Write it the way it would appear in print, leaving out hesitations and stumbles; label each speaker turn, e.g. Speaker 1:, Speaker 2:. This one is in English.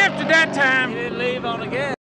Speaker 1: after that time,
Speaker 2: You didn't leave on a gas.